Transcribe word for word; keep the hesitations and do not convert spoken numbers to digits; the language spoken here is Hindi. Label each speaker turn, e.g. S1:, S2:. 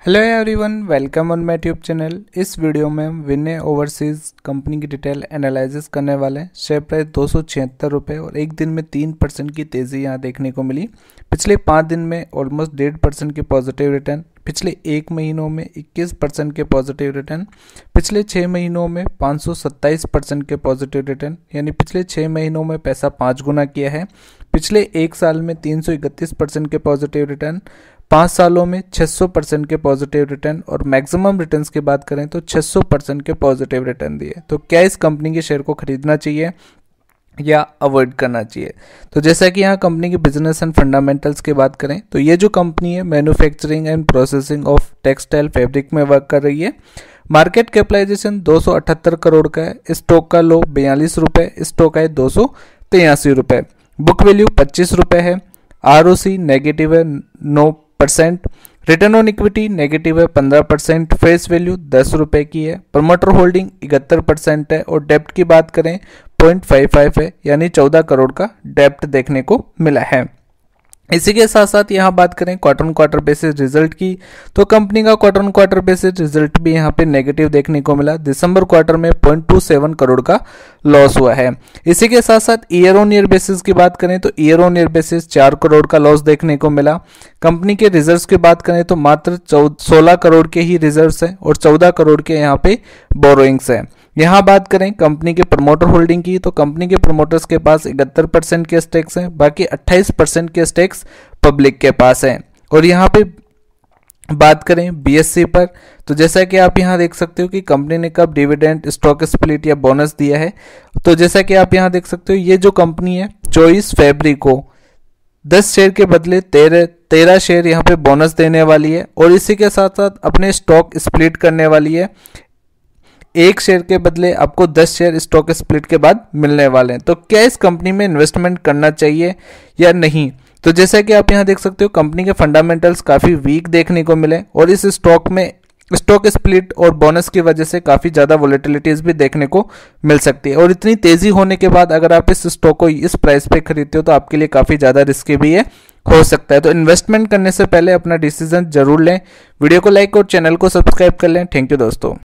S1: Hello everyone, welcome on my tube channel. इस वीडियो में हम विनय ओवरसीज कंपनी की डिटेल एनालिसिस करने वाले हैं। शेयर प्राइस दो सौ छिहत्तर रुपये और एक दिन में तीन परसेंट की तेज़ी यहां देखने को मिली। पिछले पाँच दिन में ऑलमोस्ट डेढ़ परसेंट के पॉजिटिव रिटर्न, पिछले एक महीनों में इक्कीस परसेंट के पॉजिटिव रिटर्न, पिछले छः महीनों में पाँच सौ सत्ताईस परसेंट के पॉजिटिव रिटर्न, यानी पिछले छः महीनों में पैसा पाँच गुना किया है। पिछले एक साल में तीन सौ इकतीस परसेंट के पॉजिटिव रिटर्न, पाँच सालों में छह सौ परसेंट के पॉजिटिव रिटर्न और मैक्सिमम रिटर्न्स की बात करें तो छह सौ परसेंट के पॉजिटिव रिटर्न दिए। तो क्या इस कंपनी के शेयर को खरीदना चाहिए या अवॉइड करना चाहिए? तो जैसा कि यहाँ कंपनी के बिजनेस एंड फंडामेंटल्स की बात करें तो ये जो कंपनी है manufacturing and processing of textile fabric में वर्क कर रही है। मार्केट कैपिटलाइजेशन दो सौ अठहत्तर करोड़ का है। स्टॉक का लो बयालीस रुपये, स्टॉक है दो सौ तिरासी रुपये, बुक वैल्यू पच्चीस रुपये है। आर ओ सी नेगेटिव है नौ percent, return on equity negative है पंद्रह परसेंट, फेस वैल्यू दस रुपए की है, प्रमोटर होल्डिंग इकहत्तर परसेंट है और डेप्ट की बात करें पॉइंट फाइव फाइव है, यानी चौदह करोड़ का डेप्ट देखने को मिला है। इसी के साथ साथ यहाँ बात करें quarter on quarter basis result की तो कंपनी का quarter on quarter basis result भी यहाँ पे नेगेटिव देखने को मिला। दिसंबर क्वार्टर में पॉइंट टू सेवन करोड़ का लॉस हुआ है। इसी के साथ साथ ईयर ऑन ईयर बेसिस की बात करें तो ईयर ऑन ईयर बेसिस चार करोड़ का लॉस देखने को मिला। कंपनी के रिजर्व्स की बात करें तो मात्र सोलह करोड़ के ही रिजर्व्स है और चौदह करोड़ के यहाँ पे बोरोइंग्स है। यहाँ बात करें कंपनी के प्रमोटर होल्डिंग की तो कंपनी के प्रमोटर्स के पास इकहत्तर परसेंट के स्टेक्स हैं, बाकी अट्ठाईस परसेंट के स्टेक्स पब्लिक के पास हैं। और यहाँ पे बात करें बी एस सी पर तो जैसा कि आप यहाँ देख सकते हो कि कंपनी ने कब डिविडेंड, स्टॉक स्प्लिट या बोनस दिया है। तो जैसा कि आप यहाँ देख सकते हो ये जो कंपनी है चौबीस फरवरी को दस शेयर के बदले तेरह तेरह शेयर यहाँ पे बोनस देने वाली है और इसी के साथ साथ अपने स्टॉक स्प्लिट करने वाली है। एक शेयर के बदले आपको दस शेयर स्टॉक स्प्लिट के बाद मिलने वाले हैं। तो क्या इस कंपनी में इन्वेस्टमेंट करना चाहिए या नहीं? तो जैसा कि आप यहाँ देख सकते हो कंपनी के फंडामेंटल्स काफ़ी वीक देखने को मिले और इस स्टॉक में स्टॉक स्प्लिट और बोनस की वजह से काफ़ी ज़्यादा वोलेटिलिटीज भी देखने को मिल सकती है। और इतनी तेज़ी होने के बाद अगर आप इस स्टॉक को इस प्राइस पे खरीदते हो तो आपके लिए काफ़ी ज़्यादा रिस्की भी है हो सकता है। तो इन्वेस्टमेंट करने से पहले अपना डिसीजन जरूर लें। वीडियो को लाइक और चैनल को सब्सक्राइब कर लें। थैंक यू दोस्तों।